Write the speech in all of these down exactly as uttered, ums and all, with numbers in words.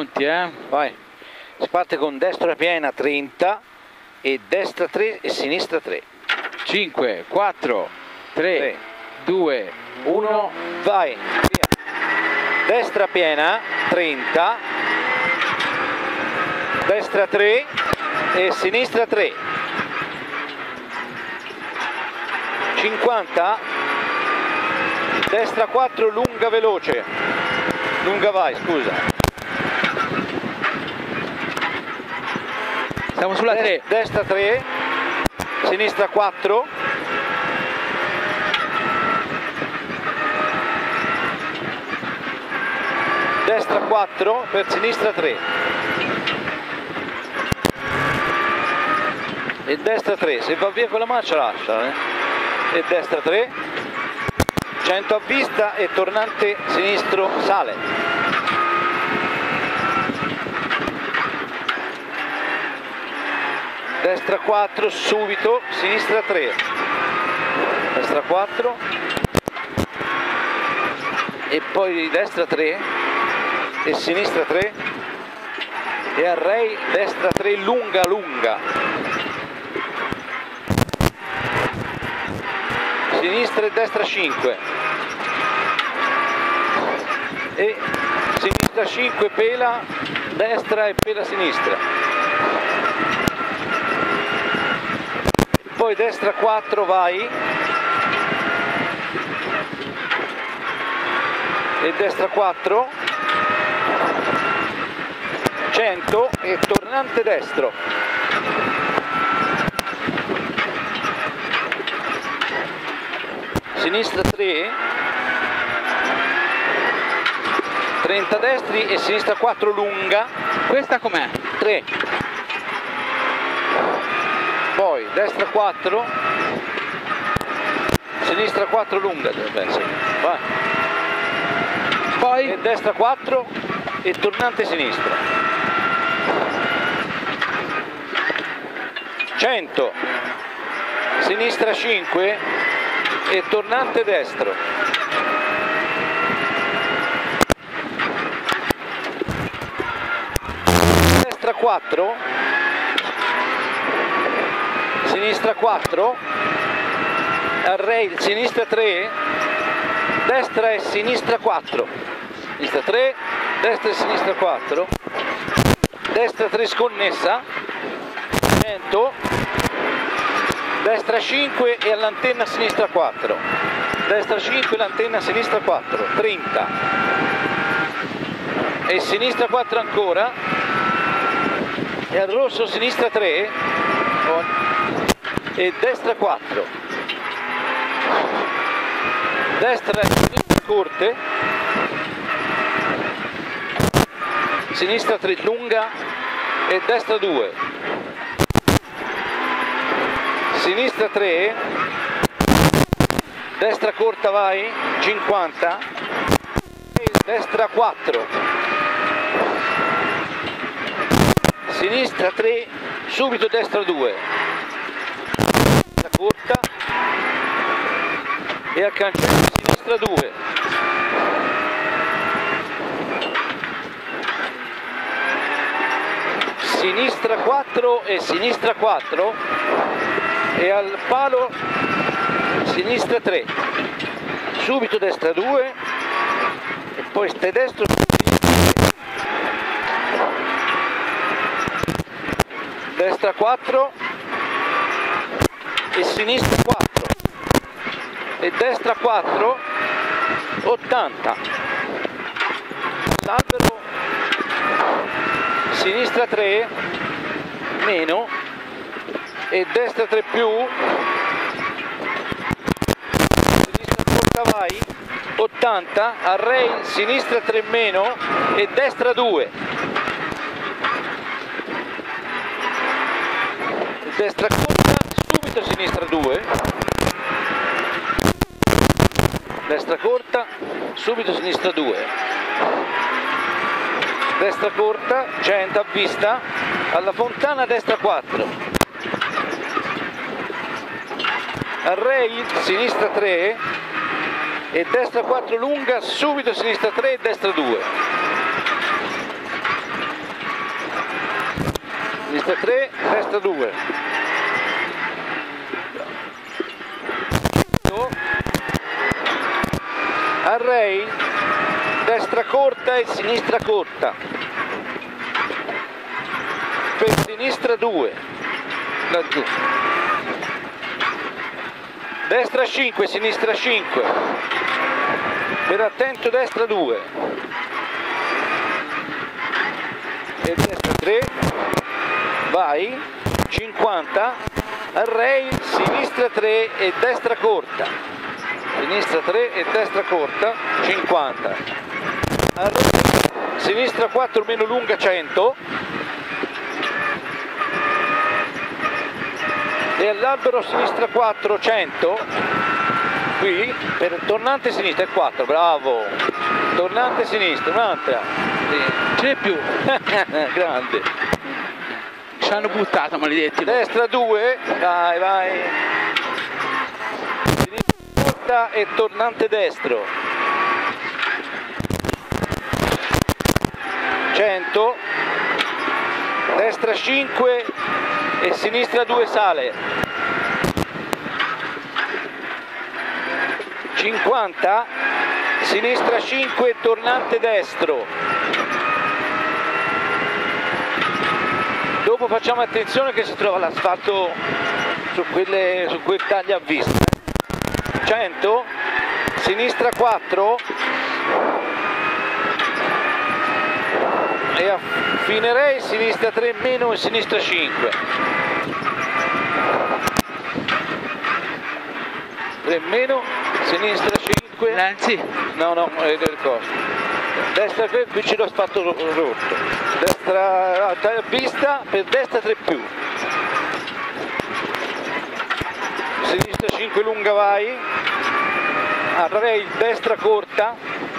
Pronti, eh? Vai. Si parte con destra piena trenta e destra tre e sinistra tre. cinque, quattro, tre, due, uno, vai. Via. Destra piena trenta, destra tre e sinistra tre. cinquanta, destra quattro, lunga veloce. Lunga vai, scusa. Siamo sulla tre. Destra tre, sinistra quattro. Destra quattro per sinistra tre. E destra tre, se va via con la marcia lascia. Eh? E destra tre. cento a vista e tornante sinistro sale. Destra quattro, subito, sinistra tre. Destra quattro. E poi destra tre e sinistra tre. E array, destra tre, lunga, lunga. Sinistra e destra cinque. E sinistra cinque, pela, destra e pela sinistra. Poi destra quattro vai e destra quattro, cento e tornante destro. Sinistra tre, trenta destri e sinistra quattro lunga. Questa com'è? tre. Poi destra quattro, sinistra quattro lunga dovrebbe essere. Vai. Poi e destra quattro e tornante sinistra. cento, sinistra cinque e tornante destro. Destra quattro. Sinistra quattro, array, sinistra tre, destra e sinistra quattro, sinistra tre, destra e sinistra quattro, destra tre sconnessa, cento, destra cinque e all'antenna sinistra quattro, destra cinque e l'antenna sinistra quattro, trenta, e sinistra quattro ancora, e al rosso sinistra tre, e destra quattro, destra e sinistra corte, sinistra tre lunga e destra due, sinistra tre, destra corta vai, cinquanta, e destra quattro, sinistra tre, subito destra due, corta e a cancello sinistra due, sinistra quattro e sinistra quattro e al palo sinistra tre, subito destra due e poi stai destro, destra quattro e sinistra quattro e destra quattro, ottanta, l'albero, sinistra tre meno e destra tre più, sinistra corta vai, ottanta, array, sinistra tre meno e destra due, destra corta, subito sinistra due, destra corta, subito sinistra due, destra corta, cento a vista, alla fontana destra quattro, array, sinistra tre e destra quattro lunga, subito sinistra tre e destra due, sinistra tre, destra due. Array, destra corta e sinistra corta. Per sinistra due, laggiù. Destra cinque, sinistra cinque. Per attento destra due. E destra tre. Vai. cinquanta. Array, sinistra tre e destra corta. Sinistra tre e destra corta. cinquanta. Array, sinistra quattro meno lunga cento. E all'albero sinistra quattro, cento, qui per tornante sinistra è quattro, bravo, tornante sinistra, un'altra, C'è più. grande, Ci hanno buttato, maledetti. destra due, dai vai, sinistra corta e tornante destro, cento, destra cinque e sinistra due sale, cinquanta, sinistra cinque, tornante destro. Dopo facciamo attenzione che si trova l'asfalto su, quelle, su quel taglio a vista. cento, sinistra quattro e affinerei sinistra tre meno e sinistra cinque. tre meno, sinistra cinque. Lenzi. No, no, è del costo. Destra tre, qui c'è lo spatto rotto. Destra a vista, per destra tre più. Sinistra cinque lunga vai. Array destra corta.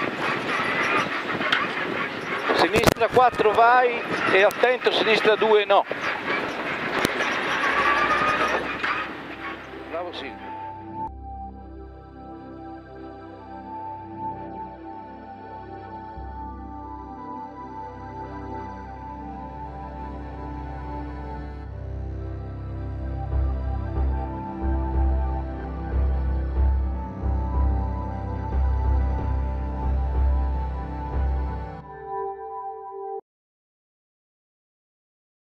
Sinistra quattro vai e attento sinistra due no. Bravo Silvio.